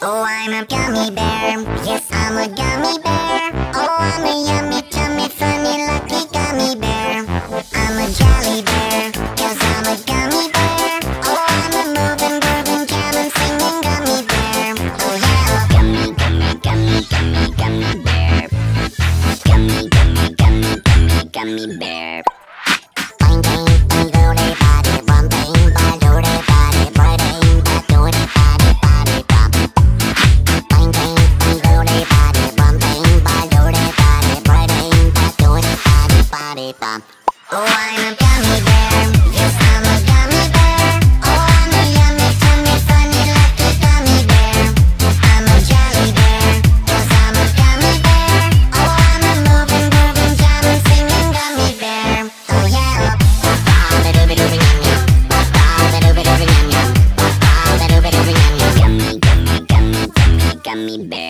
Oh, I'm a gummy bear. Yes, I'm a gummy bear. Oh, I'm a yummy, tummy, funny, lucky gummy bear. I'm a jelly bear, 'cause I'm a gummy bear. Oh, I'm a moving, grooving, jamming, singing gummy bear. Oh yeah, gummy, gummy, gummy, gummy, gummy bear. Gummy, gummy, gummy, gummy, gummy bear. Bang, bang, bang, doody, body, bum, bang, bang, doody, body, bang, bang, doody, body, body, bum. Bang, bang, bang, doody, body, bum, bang, bang, doody, body, bang, bang, doody, body, body, bum. Oh, I'm a gummy bear. Yes, I'm a gummy bear. Oh, I'm a yummy, tummy, funny, lucky gummy bear. I'm a jelly bear, 'cause I'm a gummy bear. Oh, I'm a moving, grooving, jamming, singing gummy bear. Oh yeah. Ba-ba-ba-dooby-dooby, yum yum. Ba-ba-ba-dooby-dooby, yum yum. Ba-ba-ba-dooby-dooby, yum yum. Gummy, gummy, gummy, gummy, gummy bear.